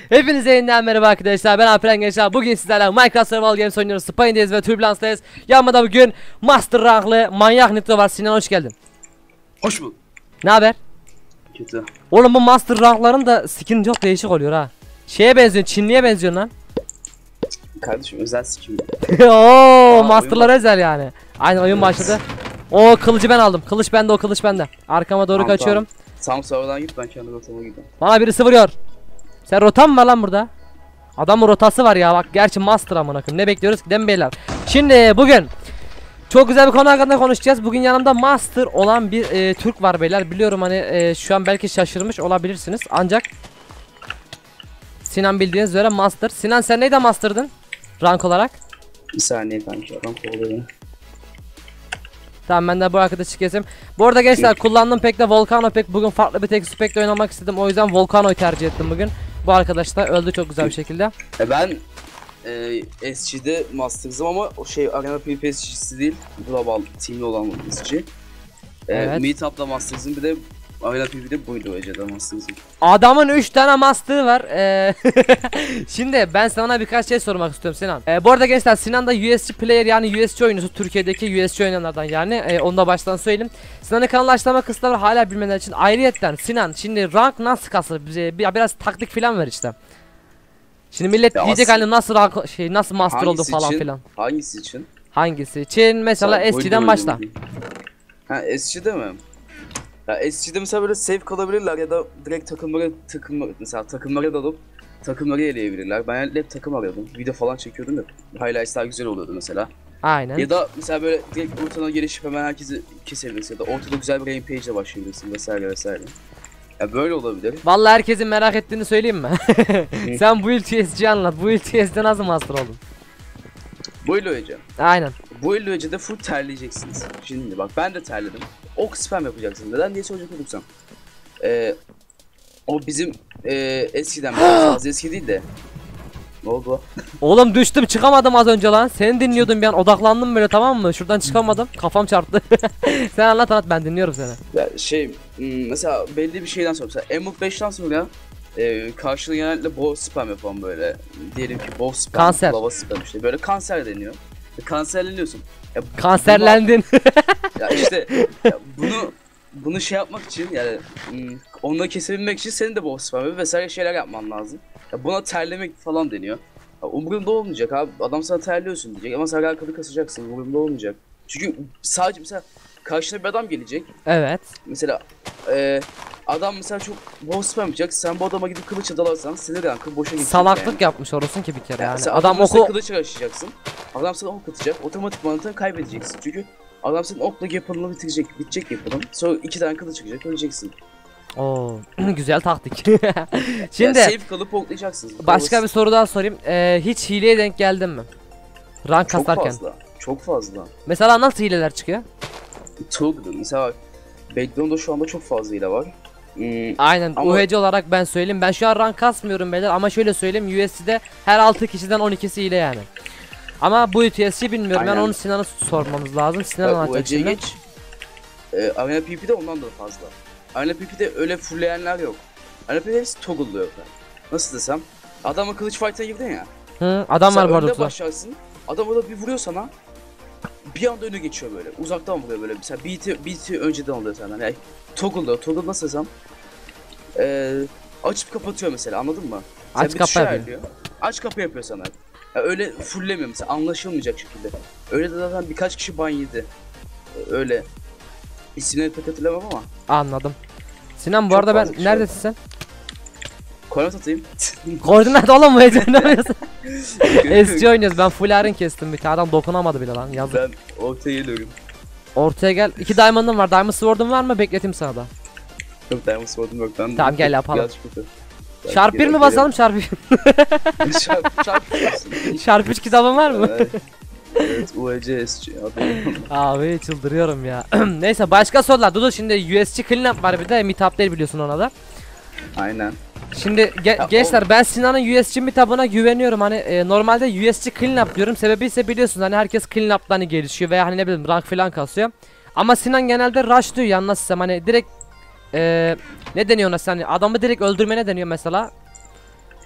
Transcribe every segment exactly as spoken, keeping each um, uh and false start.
Hepinize yeniden merhaba arkadaşlar, ben Alperen Gençler. Bugün sizlerle Minecraft Survival Games oynuyoruz. Spine'deyiz ve Turbulence'dayız. Yanımda bugün Master Rank'lı manyak Nitro var. Sinan hoş geldin. Hoş bulduk. Ne haber? Kötü. Oğlum bu Master Rank'ların da skin çok değişik oluyor ha. Şeye benziyor, Çinli'ye benziyor lan. Kardeşim özel skin. Ooo Master'lar özel yani. Aynen oyun başladı. O kılıcı ben aldım. Kılıç bende, o kılıç bende. Arkama doğru Tamam, kaçıyorum. Tam sonradan git, ben kendi rotama gideyim. Bana birisi vuruyor. Sen rotan mı var lan burada? Adamın rotası var ya bak, gerçi Master amına koyayım. Ne bekliyoruz ki, değil mi beyler? Şimdi bugün çok güzel bir konu hakkında konuşacağız. Bugün yanımda Master olan bir e, Türk var beyler. Biliyorum hani e, şu an belki şaşırmış olabilirsiniz. Ancak Sinan bildiğiniz üzere Master. Sinan sen neyde Master'dın? Rank olarak? Bir saniye kanka, adam kovalıyor. Tamam, ben de bu arkadaşı keseyim. Bu arada gençler, kullandığım pek de Volcano pek. Bugün farklı bir tek pek oynamak istedim. O yüzden Volcano'yu tercih ettim bugün. Bu arkadaş da öldü çok güzel bir şekilde. E ben e, S G'de Master'ım ama o şey Arena PvP S G'si değil. Global Team'li olan S G. E, Evet. Meetup'da Master'ım, bir de Arena PvP'de buydu o Ece'de Master'ım. Adamın üç tane master'ı var. Ee, Şimdi ben sana birkaç şey sormak istiyorum Sinan. Ee, bu arada gençler, Sinan da U S G player, yani U S G oyuncusu. Türkiye'deki U S G oynayanlardan yani. Ee, onu da baştan söyleyeyim. Sinan'ın kanalı açıklama kısmında var, hala bilmeyenler için. Ayrıyetten Sinan, şimdi rank nasıl kasılır, bize bir, biraz taktik falan ver işte. Şimdi millet Ya diyecek aslında- hani nasıl rank şey, nasıl master oldu Hangisi falan için? filan. Hangisi için? Hangisi için? Mesela Mesela S G'den buydu başla. öyle mi? Ha, S G'de mi? Ya S G'de mesela böyle safe kalabilirler ya da direkt takımları takım mesela takımlara dalıp takımları eleyebilirler. Ben hep takım arıyordum. Video falan çekiyordum da highlights'lar güzel oluyordu mesela. Aynen. Ya da mesela böyle direkt ortadan gelişip hemen herkesi kesebilirsin ya da ortada güzel bir rampage ile başlayabilirsin vesaire vesaire. Ya böyle olabilir. Vallahi herkesin merak ettiğini söyleyeyim mi? Sen bu ilk U S G'yi anlat. Bu ilk U S G'de nasıl master oldun? Bu illoyacı. Aynen. Bu illoyacı da full terleyeceksiniz. Şimdi bak, ben de terledim. Ok spam yapacaksın. Neden diye soracak olursam. Ee, o bizim e, eskiden biraz az eski değil de. Ne oldu? Oğlum düştüm, çıkamadım az önce lan. Seni dinliyordum bir an, odaklandım böyle, tamam mı? Şuradan çıkamadım. Kafam çarptı. Sen anlat anlat, ben dinliyorum seni. Ya şey hmm, mesela belli bir şeyden sonra mesela Emerald beşten sonra e, karşılığı genellikle bow spam yapan böyle, diyelim ki bow spam, Kanser. lava spam, işte böyle kanser deniyor. E, kanserleniyorsun. Ya, Kanserlendin. buna- ya işte ya bunu bunu şey yapmak için, yani hmm, onları kesebilmek için senin de bow spam vesaire şeyler yapman lazım. Ya buna terlemek falan deniyor. Ya umurumda olmayacak abi, adam sana terliyorsun diyecek ama sen arkalı kasacaksın, umurumda olmayacak. Çünkü sadece mesela karşına bir adam gelecek. Evet. Mesela e, adam mesela çok bow spam yapacak. Sen bu adama gidip kılıçla dalarsan sinir rankı boşa gidecek. Salaklık yani. yapmış olursun ki bir kere yani. Mesela Adam mesela oku kılıç açacaksın. Adam sana ok atacak. Otomatik mantığı kaybedeceksin. Çünkü adam senin okla yapılını bitirecek. Bitecek yapılın. Sonra iki tane kılıç çıkacak. Öleceksin. Oo, güzel taktik. Yani Şimdi safe kalıp oklayacaksın. başka bir soru daha sorayım. Ee, hiç hileye denk geldin mi? Rank Çok kasarken. fazla. Çok fazla. Mesela nasıl hileler çıkıyor? Toggler. Mesela bak, Background'da şu anda çok fazla hile var. Hmm, Aynen, Ama- U H C olarak ben söyleyeyim. Ben şu an rank kasmıyorum beyler, ama şöyle söyleyeyim, U S C'de her altı kişiden on ikisi hile yani. Ama bu U T S C bilmiyorum. Aynen. Ben onu Sinan'a sormamız lazım. Sinan bak, anlatacak U E C'ye şimdi. geç. E, Arena PvP'de ondan da fazla. Arena PvP'de öyle fullleyenler yok. Arena PvP'de hepsi toggle'lıyor. Nasıl desem? Adamla kılıç fight'a girdin ya. Hı, adam var Sen bu önde arada. başlarsın. Adam orada bir vuruyor sana. Bir anda öne geçiyor böyle. Uzaktan vuruyor böyle. Mesela beat'i beat'i önceden alıyor senden. Yani toggle'lıyor. Toggle nasıl desem? Ee, açıp kapatıyor mesela, anladın mı? Sen Aç bir kapa tuşa yapıyor. ayarlıyor. Aç kapı yapıyor sana. Ya öyle fulllemiyor mesela, anlaşılmayacak şekilde. Öyle de zaten birkaç kişi ban yedi. Ee, Öyle. İsimleri pek hatırlamam ama. Anladım. Sinan bu Çok arada ben fazla kişi neredesin sen? Koordinat atayım. Koordinat oğlum, bu heyecanı oynuyorsun. S G oynuyoruz, ben full iron kestim, bir tane adam dokunamadı bile lan, yazık. Ben ortaya geliyorum. Ortaya gel. İki diamond'ım var. Diamond sword'um var mı? Bekleteyim sana da. Yok, Diamond Sword'um yok. Ben Tamam, gel yapalım. Birazcık kötü. Birazcık Şarp bir geri- mi geri- basalım, şarp bir? Şarp, şarp diyorsun. Şarp üç kitabın var mı? Evet. Evet, U E C S G adam. Abi çıldırıyorum ya. Neyse, başka sorular. Dudu, şimdi U S G cleanup var, bir de meetup değil biliyorsun ona da. Aynen. Şimdi ge- Ya gençler, ben Sinan'ın U S G meetup'ına güveniyorum. Hani e, normalde U S G cleanup diyorum. Sebebi ise biliyorsunuz, hani herkes cleanup'tan hani gelişiyor veya hani ne bileyim rank falan kasıyor. Ama Sinan genelde rush diyor ya, nasıl desem, hani direkt e, ne deniyor ona, hani adamı direkt öldürmene deniyor mesela.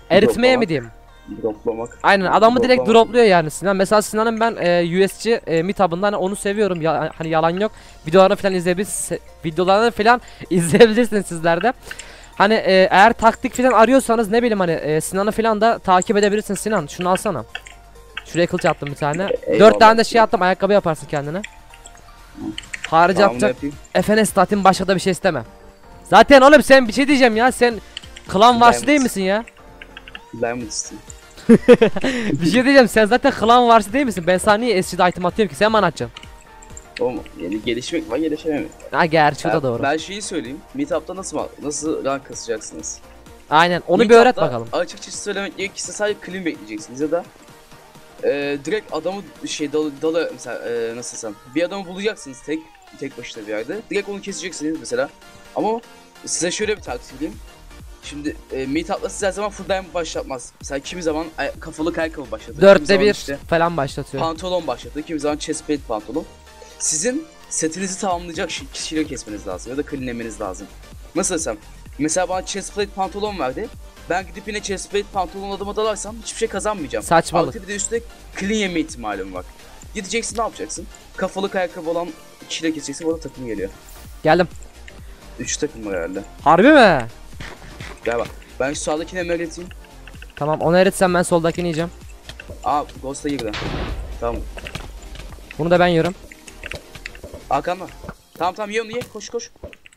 Eritmeye mi Droplamak. diyeyim? Droplamak. Aynen, adamı direkt Droplamak. dropluyor yani Sinan. Mesela Sinan'ın ben e, U S G e, meetup'ından hani onu seviyorum. Ya, hani yalan yok. Videolarını falan izleyebilirsiniz. Videolarını falan izleyebilirsiniz sizler de. Hani e, eğer taktik falan arıyorsanız ne bileyim hani e, Sinan'ı falan da takip edebilirsin. Sinan şunu alsana. Şuraya kılıç attım bir tane. Eyvallah. Dört tane de şey attım, ayakkabı yaparsın kendine. Harici Tamam, yapacak. yapayım. F N S stat'in başka da bir şey isteme. Zaten oğlum sen bir şey diyeceğim ya, sen klan varsı Diamond. değil misin ya? Diamond istiyorum. Bir şey diyeceğim, sen zaten klan varsı değil misin? Ben sana niye S C'de item atıyorum ki, sen bana atacaksın. Oğlum yani gelişmek var, gelişememek. Ha gerçi o Ya, da doğru. Ben şeyi söyleyeyim. Meetup'ta nasıl nasıl rank kasacaksınız? Aynen, onu bir öğret Meetup'ta bakalım. Açıkçası söylemek gerekirse sadece clean bekleyeceksiniz ya da e, direkt adamı şey dalı, dalı mesela e, nasıl desem bir adamı bulacaksınız tek tek başına bir yerde. Direkt onu keseceksiniz mesela. Ama size şöyle bir taktik vereyim. Şimdi e, Meetup'ta size her zaman full diamond başlatmaz. Mesela kimi zaman ay- kafalık ayakkabı başlatır. kimi Dörtte zaman bir işte falan başlatıyor. pantolon başlatır. Kimi zaman chest plate pantolon. Sizin setinizi tamamlayacak şi- kişileri kesmeniz lazım ya da cleanlemeniz lazım. Nasıl desem? Mesela bana chest plate pantolon verdi. Ben gidip yine chest plate pantolon adıma dalarsam hiçbir şey kazanmayacağım. Saçmalık. Artı bir de üstte clean yeme ihtimalim var. Gideceksin, ne yapacaksın? Kafalık ayakkabı olan kişiyle keseceksin, bana takım geliyor. Geldim. üç takım var herhalde. Harbi mi? Gel bak. Ben şu sağdakine eriteyim. Tamam, onu eritsen ben soldakini yiyeceğim. Aa, Ghost'a girdi. Tamam. Bunu da ben yiyorum. Arkanda. Tamam tamam, ye onu, ye. Koş koş.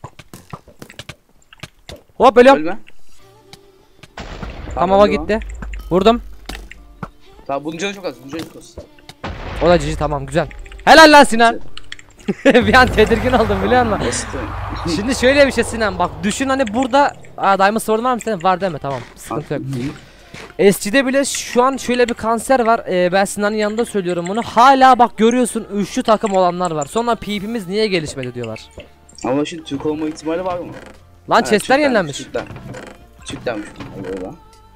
Hop ölüyorum. Ölme. Tamam, o öldü lan. gitti. Vurdum. Tamam, bunun canı çok az. Bunun canı çok az. O da cici, tamam güzel. Helal lan Sinan. Bir an tedirgin oldum biliyor musun? Basit oyun. Şimdi şöyle bir şey Sinan, bak düşün hani burada. Aa, Diamond Sword'un var mı senin? Var değil mi? Tamam, sıkıntı yok. S G'de bile şu an şöyle bir kanser var. Ee, ben Sinan'ın yanında söylüyorum bunu. Hala bak görüyorsun, üçlü takım olanlar var. Sonra P V'miz niye gelişmedi diyorlar. Ama şimdi Türk olma ihtimali var mı? Lan Ha, chestler Türklenmiş, yenilenmiş. Türklen. Türklenmiş. Öyle.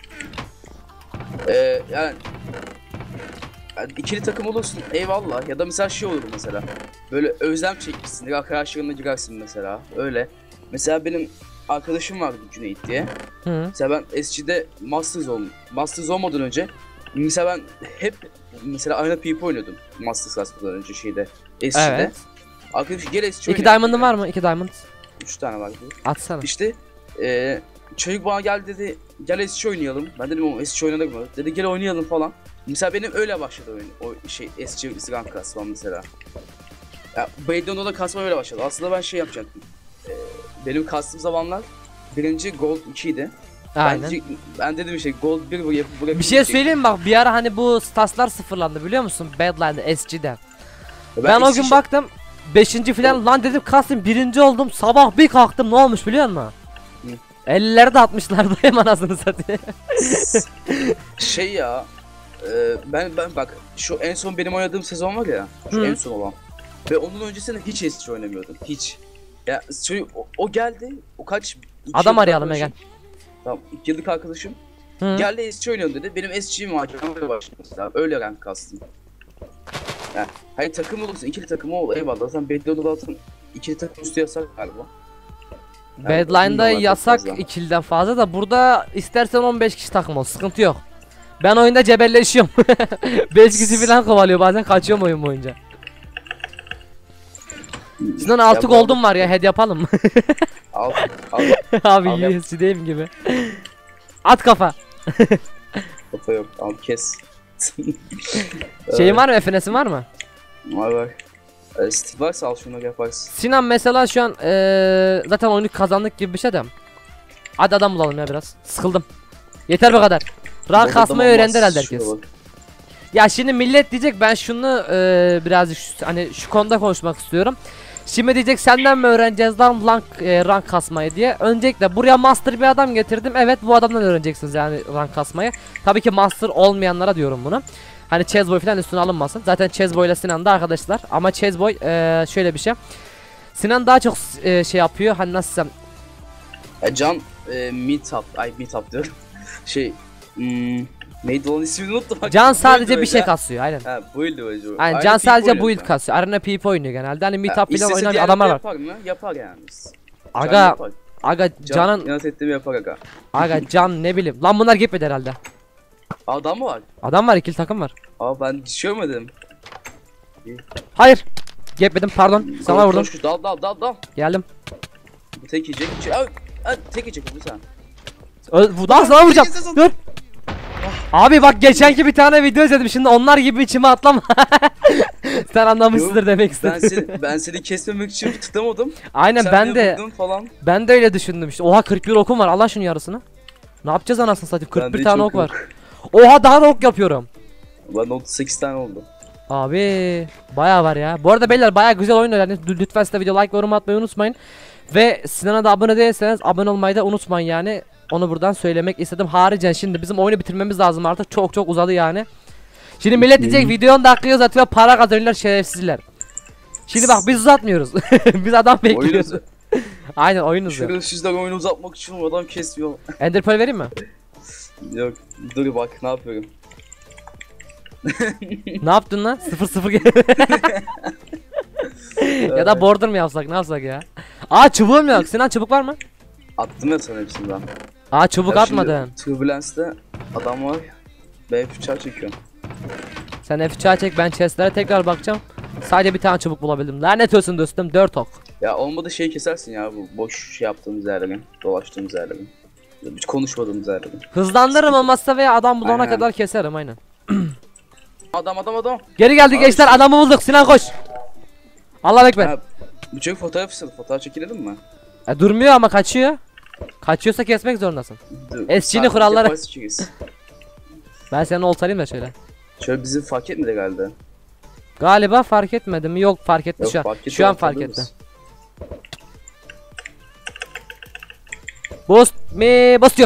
Ee, yani, yani ikili takım olursun eyvallah, ya da mesela şey olur mesela, böyle özlem çekmişsin, arkadaşlarınla girersin mesela, öyle. Mesela benim arkadaşım vardı Cüneyt diye. Hı. Mesela ben S G'de Masters oldum. Masters olmadan önce mesela ben hep mesela aynı P V oynuyordum Masters kasmadan önce şeyde, S G'de. Evet. Arkadaş gel S G İki diamond'ın var mı? İki diamond. üç tane vardı. Atsana. İşte eee çocuk bana geldi, dedi gel S G oynayalım. Ben dedim ama S G oynadık mı? Dedi gel oynayalım falan. Mesela benim öyle başladı oyun. O şey S G rank kasmam mesela. Ya Baydon'da da kasma öyle başladı. Aslında ben şey yapacaktım. Eee benim kastığım zamanlar birinci Gold iki idi. Aynen. Ben, ben dedim işte Gold bir bu yapıp bırakıp Bir şey söyleyeyim mi? Bak bir ara hani bu statslar sıfırlandı biliyor musun? Badline'da S G'de. Ben, ben o gün baktım beşinci falan lan dedim kastım birinci oldum. Sabah bir kalktım, ne olmuş biliyor musun? ellileri de atmışlardı hemen, anasını satayım. Şey ya, e, ben ben bak şu en son benim oynadığım sezon var ya, şu Hı. en son olan. Ve onun öncesinde hiç S G oynamıyordum, hiç. Ya çocuk o, o geldi, o kaç iki Adam yıllık arayalım arkadaşım. Egen. Tamam, iki yıllık arkadaşım. Hı. Geldi S G oynuyorum dedi. Benim S G maceramaya başladı mesela. Öyle rank kastım. Yani hani takım olursun, ikili takım ol eyvallah. Sen Bedlo'da zaten ikili takım üstü yasak galiba. Yani Badline'da bilmiyorum, çok yasak fazla. ikiliden fazla da burada istersen on beş kişi takım ol, sıkıntı yok. Ben oyunda cebelleşiyorum. beş kişi falan kovalıyor bazen, kaçıyorum oyun boyunca. Sinan altı bu gold'um var ya, head yapalım mı? Al, al. Abi Al yap. U S G'deyim gibi. At kafa. Kafa yok, al kes. Şeyin var mı, F N S'in var mı? Var var. E, Steve varsa al şunu yaparsın. Sinan mesela şu an eee zaten oyunu kazandık gibi bir şey de. Hadi adam bulalım ya biraz. Sıkıldım. Yeter bu kadar. Rank Baba kasmayı tamam, öğrendi herhalde bas, şuna herkes. bak. Ya şimdi millet diyecek, ben şunu eee birazcık şu- hani şu konuda konuşmak istiyorum. Şimdi diyecek senden mi öğreneceğiz lan rank, e, rank kasmayı diye. Öncelikle buraya master bir adam getirdim. Evet, bu adamdan öğreneceksiniz yani rank kasmayı. Tabii ki master olmayanlara diyorum bunu. Hani Chessboy falan üstüne alınmasın. Zaten Chessboy ile Sinan da arkadaşlar. Ama Chessboy e, şöyle bir şey. Sinan daha çok e, şey yapıyor. Hani nasıl desem. Ya Can e, meetup, ay meetup diyorum. şey, hmm, neydi onun ismini unuttum. Bak, Can buydu sadece bir öyle şey ha. kasıyor aynen. Ha, buydu hocam. Aynen, Aynı Can P V sadece oynuyor build sen. kasıyor. Arena P V oynuyor genelde. Hani Ha, meetup falan istese oynayan diğer adamlar var. Yapar mı? Yapar yani. Can Aga yapar. Aga Can, canın inat ettiğimi yapar aga. aga can ne bileyim. Lan bunlar gitmedi herhalde. Adam mı var? Adam var, ikili takım var. Aa ben düşürmedim. Hayır. Gitmedim pardon. Sana vurdum. Koş, dal dal dal dal. Geldim. Bu tek yiyecek. Ç- Ay, ay, tek yiyecek bu sen. Ö- Bu daha sana vuracağım. Tek yiyecek. Dur. Abi bak geçenki bir tane video izledim. Şimdi onlar gibi içime atlama. Sen anlamışsındır demek Ben istedim. seni, ben seni kesmemek için tutamadım. Aynen Sen ben beni de vurdun falan. ben de öyle düşündüm işte. Oha kırk bir okum var. Allah şunun yarısını. Ne yapacağız anasını satayım? Bende kırk bir hiç tane yok ok var. yok. Oha daha da ok yapıyorum. Ben otuz sekiz tane oldu. Abi bayağı var ya. Bu arada beyler bayağı güzel oyun yani. Lü- Lütfen size video like ve yorum atmayı unutmayın. Ve Sinan'a da abone değilseniz abone olmayı da unutmayın yani. Onu buradan söylemek istedim. Haricen şimdi bizim oyunu bitirmemiz lazım artık. Çok çok uzadı yani. Şimdi millet diyecek video on dakika uzatıyor, para kazanıyorlar şerefsizler. Şimdi bak biz uzatmıyoruz. Biz adam bekliyoruz. Oyunu, Aynen oyun uzuyor. şerefsizler oyunu uzatmak için adam kesiyor. Ender Pearl vereyim mi? Yok dur bak ne yapıyorum. Ne yaptın lan? sıfır sıfır Ya da border mı yapsak, ne yapsak ya? Aa çubuğum yok. Sinan çubuk var mı? Attım ya sana hepsinden. Aa çubuk Ya şimdi atmadın. Turbulence'de adam var. Ben bıçağı çekiyorum. Sen F üç'e çek, ben chestlere tekrar bakacağım. Sadece bir tane çubuk bulabildim. Lanet olsun dostum, dört ok. Ya olmadı şey kesersin ya bu boş şey yaptığımız yerleri. Dolaştığımız yerleri. Hiç konuşmadığımız yerleri. Hızlandırırım olmazsa veya adam bulana Aynen. kadar keserim aynen. Adam adam adam. Geri geldik Abi gençler, işte- adamı bulduk. Sinan koş. Allah ekber. Ha, bu çocuk fotoğraf istedim. Fotoğraf çekilelim mi? E, durmuyor ama kaçıyor. Kaçıyorsa kesmek zorundasın. Dur, Esçini sen kuralları. yaparsın çekeriz. Ben seni oltalayayım da şöyle. Şöyle bizi fark etmedi herhalde. Galiba fark etmedi mi? Yok fark etti Yok, şu an. fark etti, Şu an fark ortadayız. etti. Boost mi basıyor.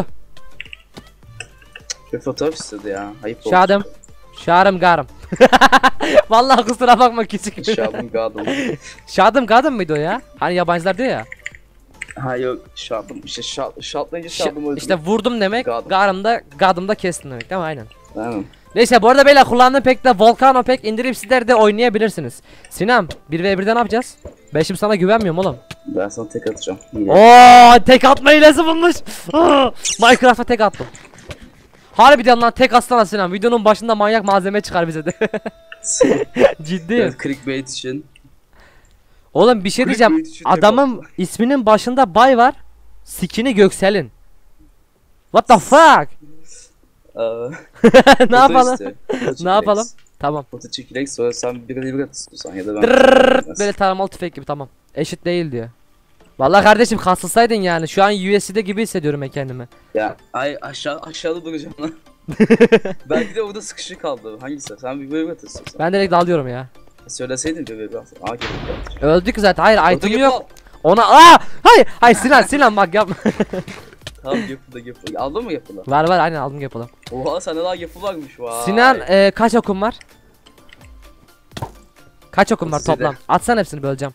Şöyle fotoğraf istedi ya. Ayıp oldu. Şadım. Şarım garım. Vallahi kusura bakma küçük. Şadım gadım. Şadım garım mıydı o ya? Hani yabancılar diyor ya. Ha yok şadım. İşte şat, şatlayınca Ş- şadım öldü. işte vurdum demek, Gardım. garım da gardım da kestim demek değil mi? Aynen. Aynen. Neyse bu arada beyler kullandığım pek de Volcano pek indirip sizler de oynayabilirsiniz. Sinan bir ve birde ne yapacağız? Ben şimdi sana güvenmiyorum oğlum. Ben sana tek atacağım. Yine. Oo tek atma hilesi bulmuş. Aa, Minecraft'a tek attım. Harbiden lan tek atsana Sinan. Videonun başında manyak malzeme çıkar bize de. Ciddiyim. Evet, clickbait için. Oğlum bir şey diyeceğim. Clickbait için tek Adamın isminin başında bay var. Skin'i Göksel'in. What the fuck? Aa, Ne yapalım? istiyor. Foto Ne çekilek. yapalım? Tamam. Foto çekilek sonra sen bir bir at istiyorsan ya da ben. Dırrrrt, böyle taramalı tüfek gibi tamam. Eşit değil diyor. Vallahi kardeşim kasılsaydın yani. Şu an U S D'de gibi hissediyorum ben kendimi. Ya ay aşağı aşağıda duracağım lan. Belki de orada sıkışık kaldı. Hangisi? Sen bir bir at istiyorsan. Ben direkt dalıyorum ya. Söyleseydin bir bir at. Aa gerek yok. Öldük zaten. Hayır Foto item yapalım. yok. Ona aa! Hayır! Hayır Sinan Sinan bak yapma. Tamam yapılı yapılı. Aldın mı yapılı? var var aynen aldım yapalım. Oha sende daha yapı varmış vay. Sinan e, kaç okum var? Kaç okum var otuz yedi. toplam? Atsan hepsini böleceğim.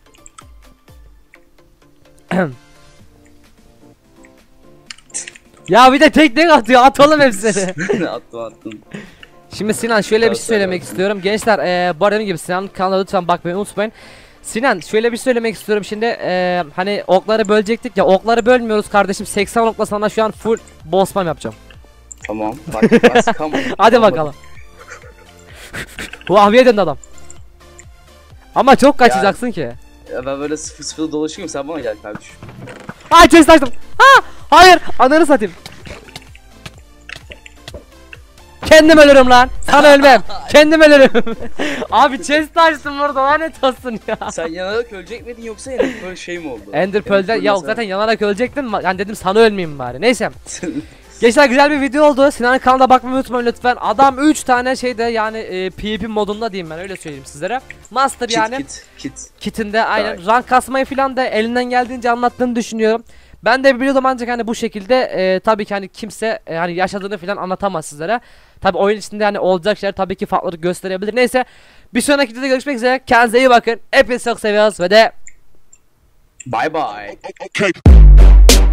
Ya bir de tek tek atıyor. At oğlum hepsini. attım attım. Şimdi Sinan şöyle bir şey Tamam, söylemek tamam. istiyorum. Gençler e, bu arada dediğim gibi Sinan kanalına lütfen bakmayı unutmayın. Sinan şöyle bir şey söylemek istiyorum şimdi e, hani okları bölecektik ya, okları bölmüyoruz kardeşim. Seksen okla sana şu an full boss spam yapacağım. Tamam. Fark etmez. Come on. Hadi Olmadı. bakalım. Bu abiye döndü adam. Ama çok kaçacaksın ki. Ya ben böyle sıfır sıfır dolaşıyorum sen bana gel kardeşim. Ay chest açtım. Ha! Hayır! Ananı satayım. Kendim ölürüm lan. Sana ölmem. Kendim ölürüm. Abi chest açtım burada. Lanet olsun ya. Sen yanarak ölecek miydin yoksa yine böyle şey mi oldu? Ender Pearl'den ya mesela- zaten yanarak ölecektim. Yani dedim sana ölmeyeyim bari. Neyse. Gençler güzel bir video oldu. Sinan'ın kanalına bakmayı unutmayın lütfen. Adam üç tane şeyde yani e, PvP modunda diyeyim ben öyle söyleyeyim sizlere. Master kit, yani. Kit kit. Kitinde aynen Evet. rank kasmayı falan da elinden geldiğince anlattığını düşünüyorum. Ben de biliyordum ancak hani bu şekilde e, tabii ki hani kimse e, hani yaşadığını falan anlatamaz sizlere. Tabii oyun içinde hani olacak şeyler tabii ki farklılık gösterebilir. Neyse bir sonraki videoda görüşmek üzere. Kendinize iyi bakın. Hepinizi çok seviyoruz ve de Bye bye.